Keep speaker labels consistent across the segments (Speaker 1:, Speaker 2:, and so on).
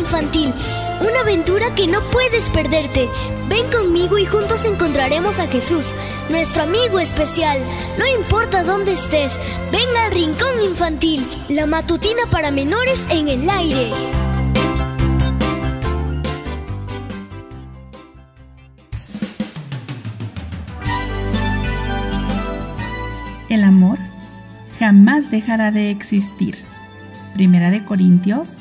Speaker 1: Infantil, una aventura que no puedes perderte. Ven conmigo y juntos encontraremos a Jesús, nuestro amigo especial. No importa dónde estés, ven al Rincón Infantil, la matutina para menores en el aire.
Speaker 2: El amor jamás dejará de existir. Primera de Corintios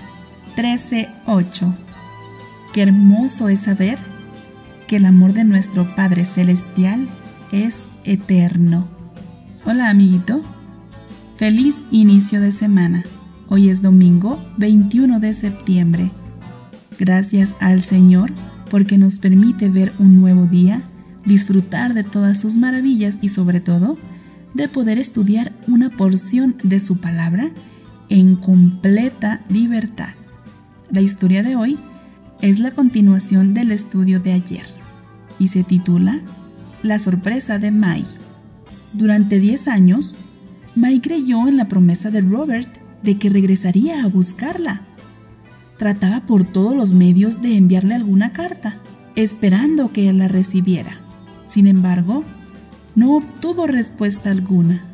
Speaker 2: 13:8. Qué hermoso es saber que el amor de nuestro Padre Celestial es eterno. Hola, amiguito. Feliz inicio de semana. Hoy es domingo 21 de septiembre. Gracias al Señor porque nos permite ver un nuevo día, disfrutar de todas sus maravillas y sobre todo de poder estudiar una porción de su palabra en completa libertad. La historia de hoy es la continuación del estudio de ayer y se titula La sorpresa de Mai. Durante 10 años, Mai creyó en la promesa de Robert de que regresaría a buscarla. Trataba por todos los medios de enviarle alguna carta, esperando que él la recibiera. Sin embargo, no obtuvo respuesta alguna.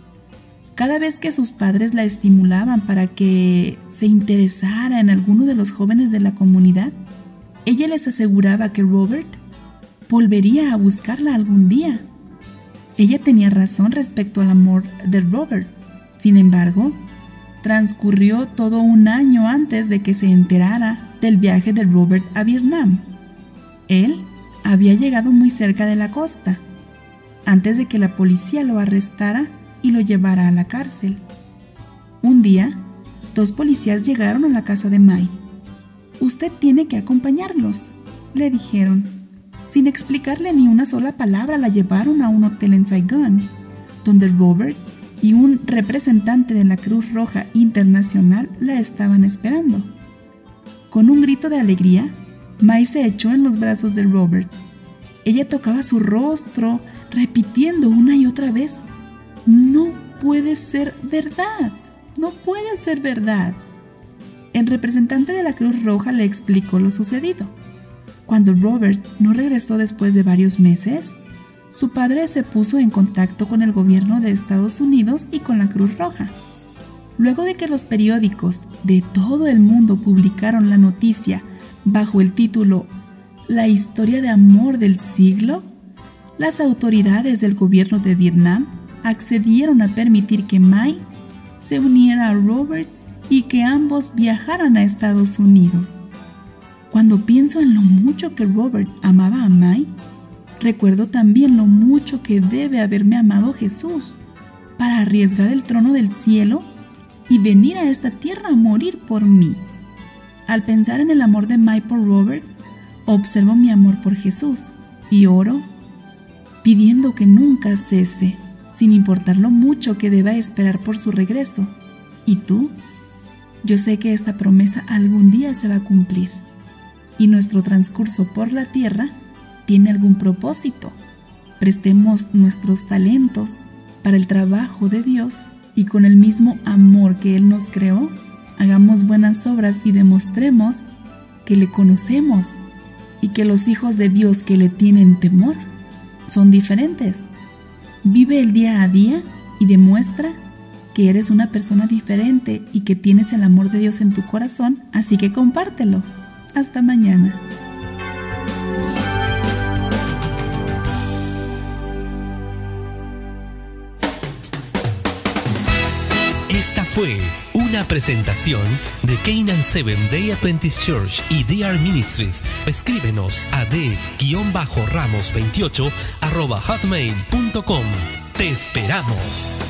Speaker 2: Cada vez que sus padres la estimulaban para que se interesara en alguno de los jóvenes de la comunidad, ella les aseguraba que Robert volvería a buscarla algún día. Ella tenía razón respecto al amor de Robert. Sin embargo, transcurrió todo un año antes de que se enterara del viaje de Robert a Vietnam. Él había llegado muy cerca de la costa, antes de que la policía lo arrestara y lo llevara a la cárcel. Un día, 2 policías llegaron a la casa de Mai. «Usted tiene que acompañarlos», le dijeron. Sin explicarle ni una sola palabra, la llevaron a un hotel en Saigón, donde Robert y un representante de la Cruz Roja Internacional la estaban esperando. Con un grito de alegría, Mai se echó en los brazos de Robert. Ella tocaba su rostro, repitiendo una y otra vez: «No puede ser verdad, no puede ser verdad». El representante de la Cruz Roja le explicó lo sucedido. Cuando Robert no regresó después de varios meses, su padre se puso en contacto con el gobierno de Estados Unidos y con la Cruz Roja. Luego de que los periódicos de todo el mundo publicaron la noticia bajo el título «La historia de amor del siglo», las autoridades del gobierno de Vietnam accedieron a permitir que Mai se uniera a Robert y que ambos viajaran a Estados Unidos. Cuando pienso en lo mucho que Robert amaba a Mai, recuerdo también lo mucho que debe haberme amado Jesús para arriesgar el trono del cielo y venir a esta tierra a morir por mí. Al pensar en el amor de Mai por Robert, observo mi amor por Jesús y oro pidiendo que nunca cese, sin importar lo mucho que deba esperar por su regreso. ¿Y tú? Yo sé que esta promesa algún día se va a cumplir, y nuestro transcurso por la tierra tiene algún propósito. Prestemos nuestros talentos para el trabajo de Dios y con el mismo amor que Él nos creó, hagamos buenas obras y demostremos que le conocemos y que los hijos de Dios que le tienen temor son diferentes. Vive el día a día y demuestra que eres una persona diferente y que tienes el amor de Dios en tu corazón, así que compártelo. Hasta mañana.
Speaker 3: Esta fue una presentación de Canaan Seventh Day Adventist Church y DR Ministries. Escríbenos a d-ramos28@hotmail.com. Te esperamos.